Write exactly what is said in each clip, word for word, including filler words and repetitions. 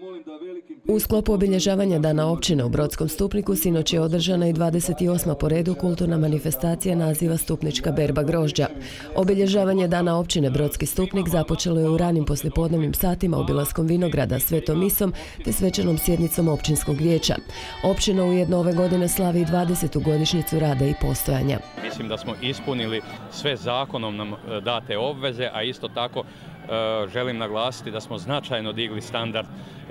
U sklopu obilježavanja Dana općine u Brodskom Stupniku sinoć je održana i dvadeset osma po redu kulturna manifestacija naziva Stupnička berba grožđa. Obilježavanje Dana općine Brodski Stupnik započelo je u ranim poslijepodnevnim satima obilaskom vinograda, svetom misom te svečanom sjednicom općinskog vijeća. Općina ujedno ove godine slavi i dvadesetu godišnjicu rada i postojanja. Mislim da smo ispunili sve zakonom nam date obveze, a isto tako želim naglasiti da smo značajno digli standard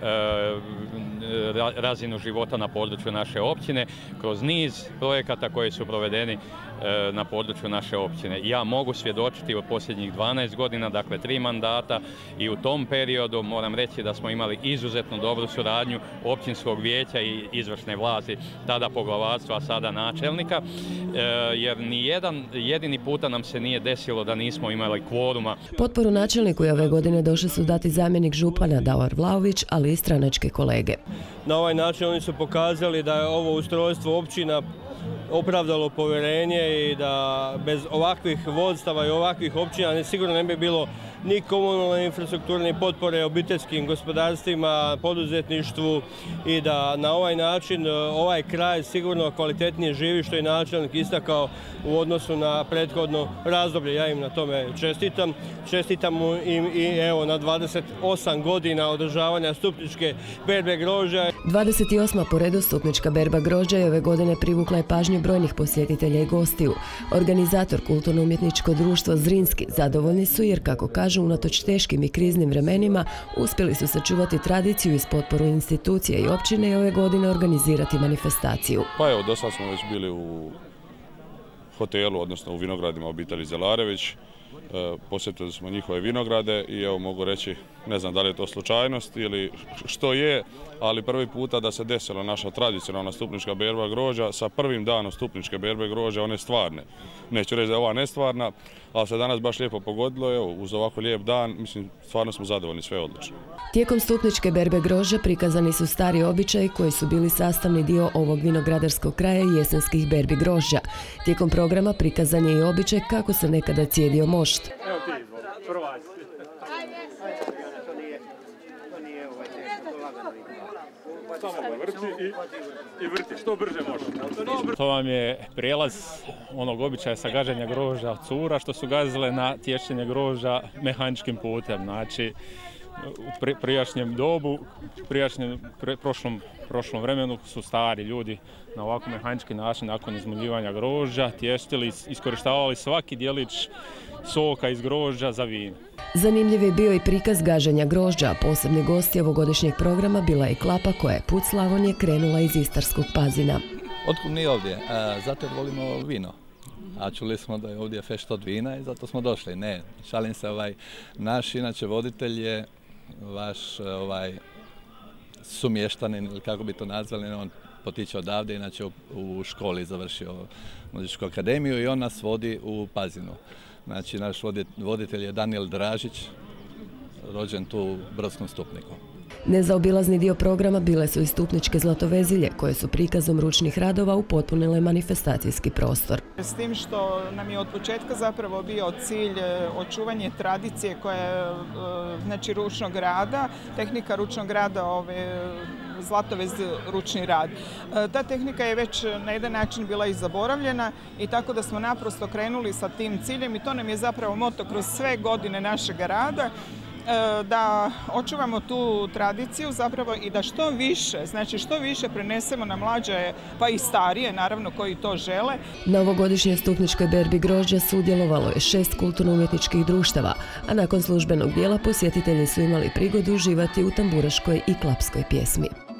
razinu života na području naše općine kroz niz projekata koji su provedeni na području naše općine. Ja mogu svjedočiti u posljednjih dvanaest godina, dakle tri mandata, i u tom periodu moram reći da smo imali izuzetno dobru suradnju općinskog vijeća i izvršne vlasti, tada poglavarstva, a sada načelnika, jer ni jedan jedini puta nam se nije desilo da nismo imali kvoruma. Potporu načelniku je ove godine došli su dati zamjenik župana Davor Vlaović, ali i stranačke kolege. Na ovaj način oni su pokazali da je ovo ustrojstvo općina opravdalo povjerenje i da bez ovakvih vodstava i ovakvih općina sigurno ne bi bilo ni komunalne infrastrukturne ni potpore obiteljskim gospodarstvima, poduzetništvu, i da na ovaj način ovaj kraj sigurno kvalitetnije živi, što je načelnik istakao u odnosu na prethodno razdoblje. Ja im na tome čestitam. Čestitam im i evo na dvadeset osam godina održavanja Stupničke berbe grožđa. dvadeset osma po redu Stupnička berba grožđa je ove godine privukla je pažnju brojnih posjetitelja i gostiju. Organizator kulturno-umjetničko društvo Zrinski zadovoljni su jer, kako kažu, unatoč teškim i kriznim vremenima uspjeli su sačuvati tradiciju iz potporu institucije i općine i ove godine organizirati manifestaciju. Pa evo, do sad smo već bili u hotelu, odnosno u vinogradima obitelji Zelarević. Posjetili smo njihove vinograde i evo mogu reći, ne znam da li je to slučajnost ili što je, ali prvi puta da se desila naša tradicionalna Stupnička berba grožđa sa prvim danom Stupničke berbe grožđa, one stvarne. Neću reći da je ova nestvarna, ali se danas baš lijepo pogodilo, evo, uz ovako lijep dan, mislim, stvarno smo zadovoljni, sve je odlično. Tijekom Stupničke berbe grožđa prikazani su stari običaji koji su bili sastavni dio ovog vinogradarskog kraja i jesenskih berbi grožđa. Tijekom programa prikazan je i običaj kako se nekada cijedio mošt. Evo ti, prva. Samo ga vrti i, i vrti što brže može. To vam je prijelaz onog običaja sa gaženja grožđa od cura što su gazile na tješćenje grožđa mehaničkim putem. Znači, u prijašnjem dobu, prijašnjem pre, prošlom, prošlom vremenu su stari ljudi na ovako mehanički način nakon izmuljivanja grožđa tještili, iskorištavali svaki dijelić soka iz grožđa za vino. Zanimljiv je bio i prikaz gaženja grožđa, a posebni gosti ovogodišnjeg programa bila je Klapa koja je put Slavonije krenula iz istarskog Pazina. Otkud mi ovdje? E, zato jer volimo vino. A čuli smo da je ovdje fešt od vina i zato smo došli. Ne, šalim se, ovaj, naš inače voditelj je vaš ovaj, sumještanin, ili kako bi to nazvali, on potiče odavde, inače u školi završio muzičku akademiju i on nas vodi u Pazinu. Znači, naš voditelj je Danijel Dražić, rođen tu u Brodskom Stupniku. Nezaobilazni dio programa bile su i Stupničke zlatovezilje, koje su prikazom ručnih radova upotpunile manifestacijski prostor. S tim što nam je od početka zapravo bio cilj očuvanje tradicije koja je, znači, ručnog rada, tehnika ručnog rada, ove zlatovez ručni rad. Ta tehnika je već na jedan način bila i zaboravljena i tako da smo naprosto krenuli sa tim ciljem i to nam je zapravo moto kroz sve godine našeg rada, da očuvamo tu tradiciju zapravo i da što više, znači što više prenesemo na mlađe, pa i starije, naravno, koji to žele. Na ovogodišnjoj Stupničkoj berbi grožđa sudjelovalo je šest kulturno-umjetničkih društava, a nakon službenog dijela posjetitelji su imali prigodu uživati u tamburaškoj i klapskoj pjesmi.